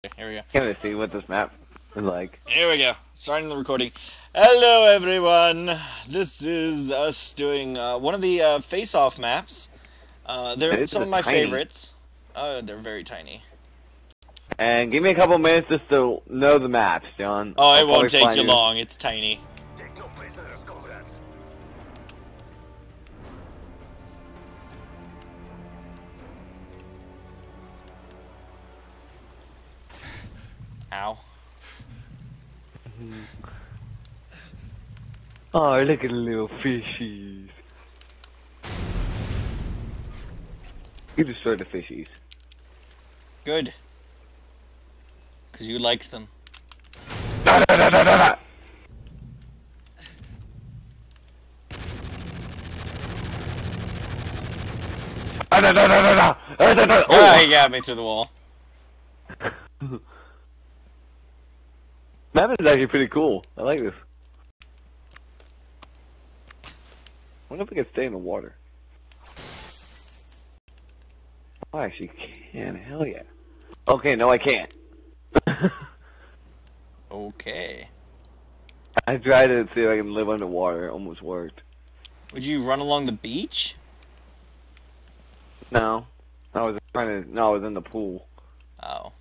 Here we go. Can't see what this map is like. Here we go. Starting the recording. Hello, everyone. This is us doing one of the face-off maps. They're This some is of my tiny. favorites. They're very tiny. And give me a couple minutes just to know the maps, John. Oh, it I'll won't probably take find you long. It's tiny. Take no prisoners, comrades. Ow. Oh, look at the little fishies. You destroyed the fishies. Good. Because you liked them. Da, da, da, da, da, da. Da, da, da, da, da, da. Da, da, da. Ah, he got me through the wall. Map is actually pretty cool. I like this. I wonder if we can stay in the water. Oh, I actually can. Hell yeah. Okay, no, I can't. Okay. I tried to see if I can live underwater. It almost worked. Would you run along the beach? No. I was trying to. No, I was in the pool. Oh.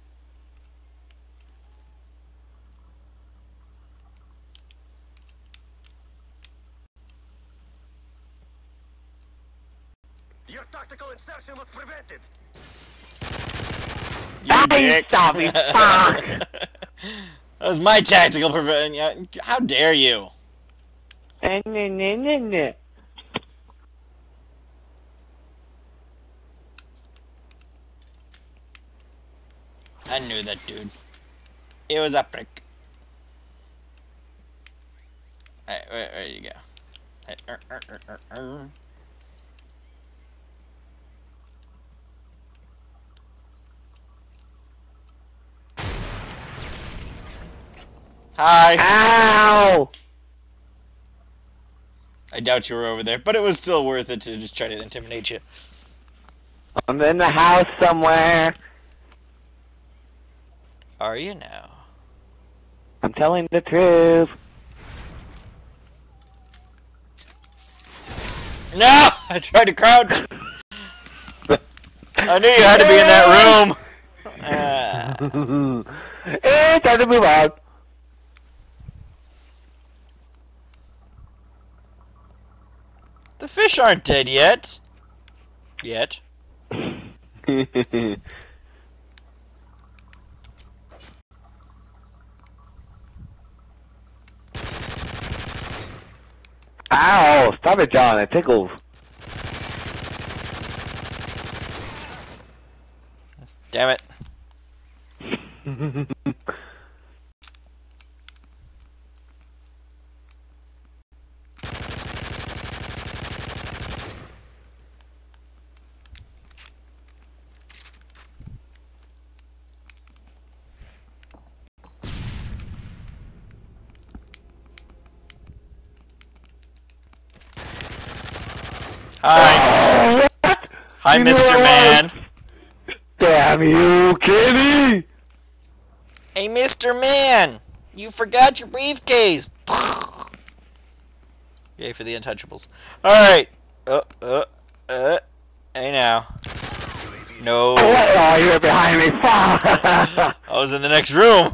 Your tactical insertion was prevented. You dick. Stop me! Fuck! That was my tactical prevention. How dare you? Nah, nah, nah, nah, nah. I knew that, dude. It was a prick. Alright, where you go? Hi! Ow! I doubt you were over there, but it was still worth it to just try to intimidate you. I'm in the house somewhere. Are you now? I'm telling the truth. No! I tried to crouch! I knew you had to be in that room! It's time to move on. The fish aren't dead yet. Yet. Ow! Stop it, John. It tickles. Damn it. Hi. Hi, You know Mr. what? Man. Damn you, kitty! Hey, Mr. Man. You forgot your briefcase. Yay for the Untouchables. Alright. Hey now. No. Oh, you're behind me. Fuck! I was in the next room.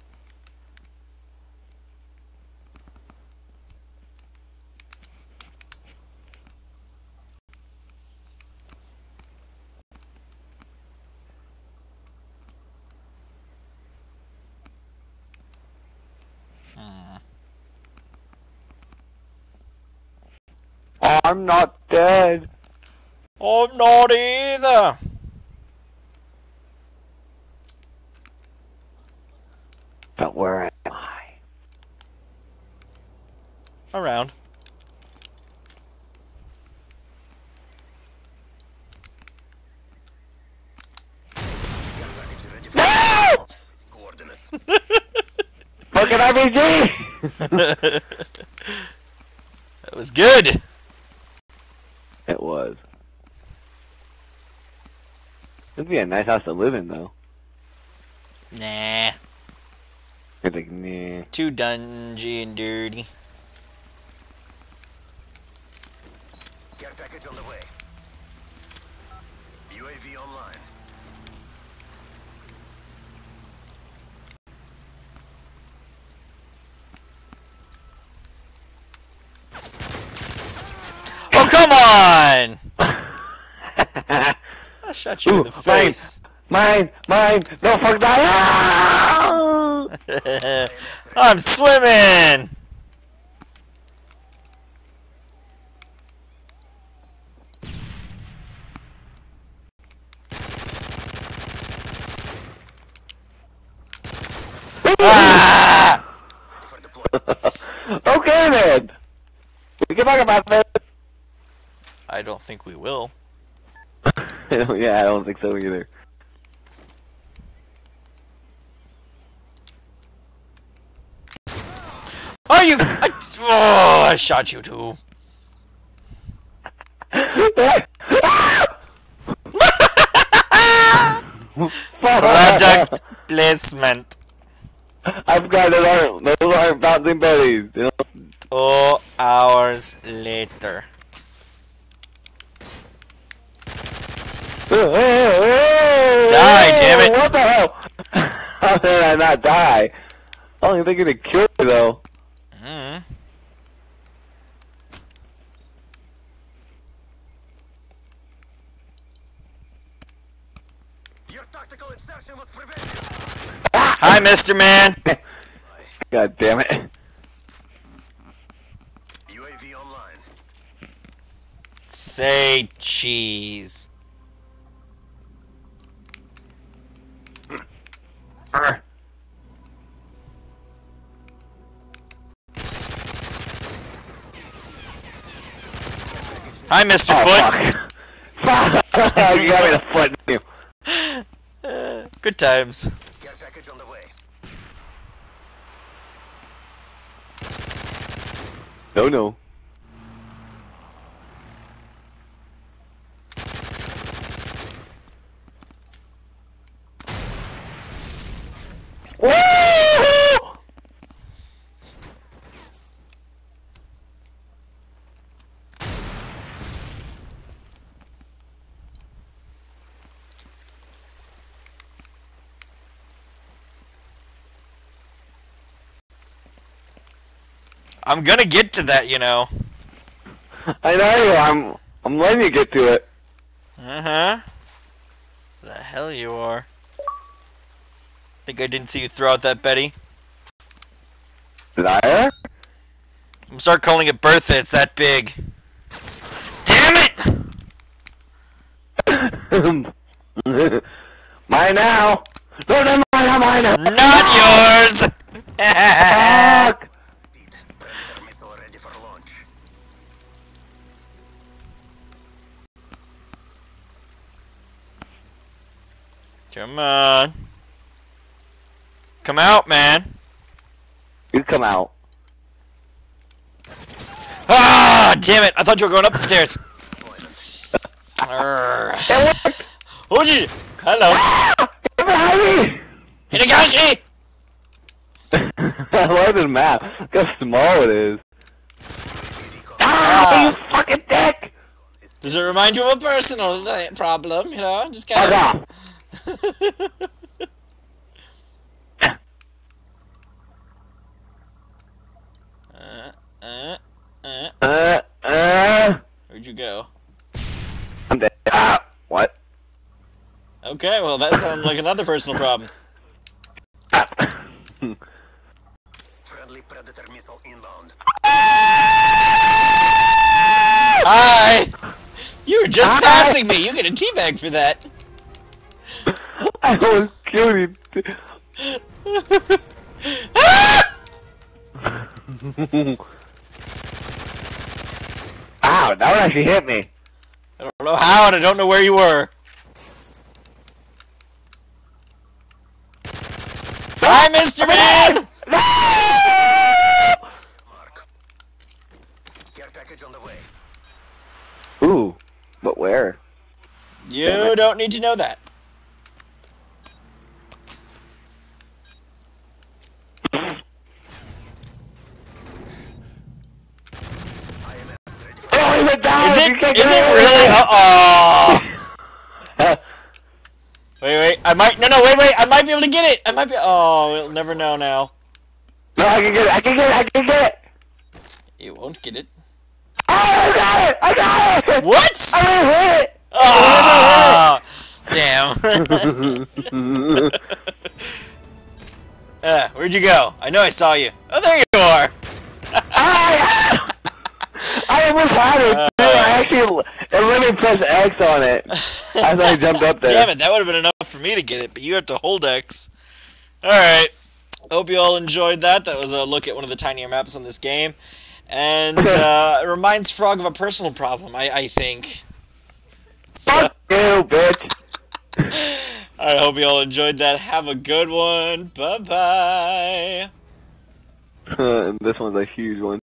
I'm not dead. I'm not either. But where am I? Around. No! Coordinates. Fucking RPG! That was good. It was. It'd be a nice house to live in, though. Nah. It's like, nah. Too dungy and dirty. Care package on the way. UAV online. Oh, come on! I shot you in the Mine, face. mine, no, fuck that! Ah! I'm swimming! Ah! For deployment. Okay then! We can talk about this! I don't think we will. Yeah, I don't think so either. Are you? I shot you too. Product placement. I've got those aren't bouncing bellies. You know? 2 hours later. Die, damn it. What the hell? How did I not die? I don't think it killed me though. Mm. Your tactical insertion was prevented. Hi, Mr. Man. God damn it. UAV online. Say cheese. Hi, Mr. Foot. Fuck. Fuck. You got me the foot. Good times. Care package on the way. No, no. Woo! I'm gonna get to that, you know. I know you. I'm letting you get to it. Uh-huh. The hell you are. Think I didn't see you throw out that Betty? Did I? I'm gonna start calling it Bertha, it's that big. Damn it! Mine now. No, no, mine now. Not yours! Fuck. Beat. Predator missile ready for launch. Come on. Come out, man. You come out. Ah, damn it! I thought you were going up the stairs. Arrgh. Oh, gee. Hello. Get behind me. Hinagashi! I love the map. Look how small it is. Ah. You fucking dick! Does it remind you of a personal problem, you know? Just Fuck kind off. Where'd you go? I'm dead. Ah, what? Okay, well that sounds like another personal problem. Friendly Predator missile inbound. Hi! You were just passing me! You get a teabag for that! I was killing you. Ow, that one actually hit me. I don't know how and I don't know where you were. Hi, Mr. Man! Mark. Care package on the way. Ooh, but where? You don't need to know that. Is You it? can't Is get it it. really? Wait. I might. No. Wait. I might be able to get it. I might be. Oh, we'll never know now. No, I can get it. I can get it. I can get it. You won't get it. Oh, I got it. I got it. What? I didn't hit it. Ah! Damn. Where'd you go? I know I saw you. Oh, there you are. I almost had it. Dude, I actually, it let me press X on it. I thought I jumped up there. Damn it, that would have been enough for me to get it, but you have to hold X. Alright. Hope you all enjoyed that. That was a look at one of the tinier maps on this game. And it reminds Frog of a personal problem, I think. So, Fuck you, bitch. I hope you all enjoyed that. Have a good one. Bye-bye. This one's a huge one.